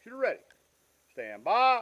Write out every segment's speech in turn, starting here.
Shooter ready. Stand by.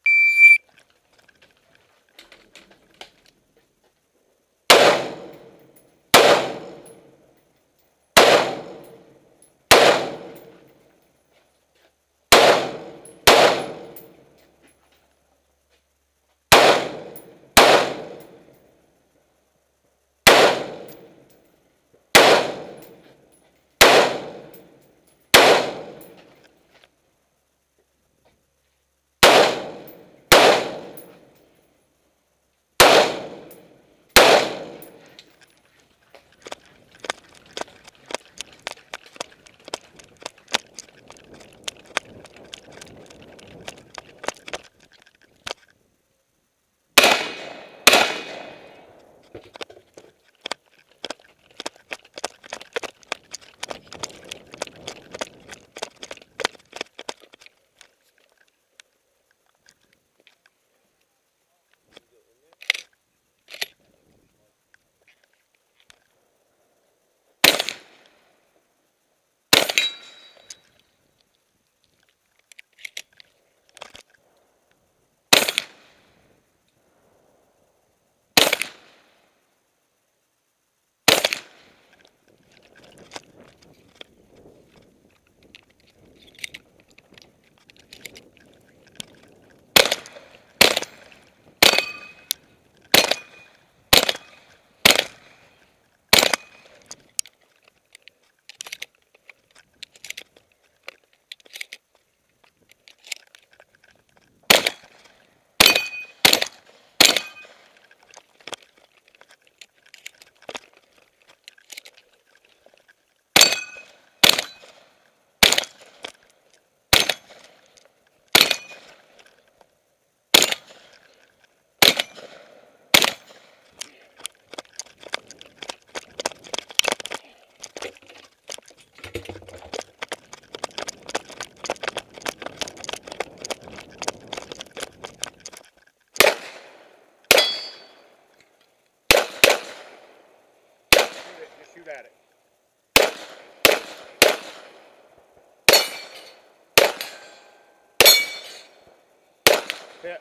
Just shoot at it. Hit.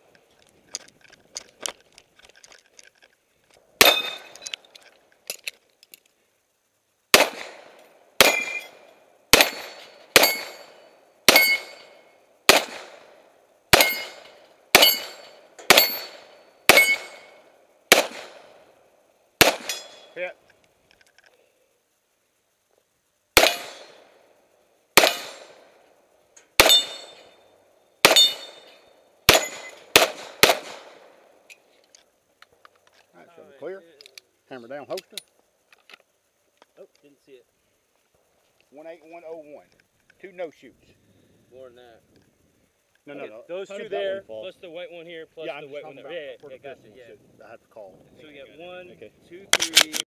Hit. Alright, so we're clear. Hammer down holster. Oh, didn't see it. 18101. 2 no shoots. More than that. No, okay, no. Those How two did that there, one fall? plus the white one here, plus Yeah, the I'm white just one talking there. about Yeah, gotcha. Yeah. I have to call. So we got 1, Okay. 2, 3.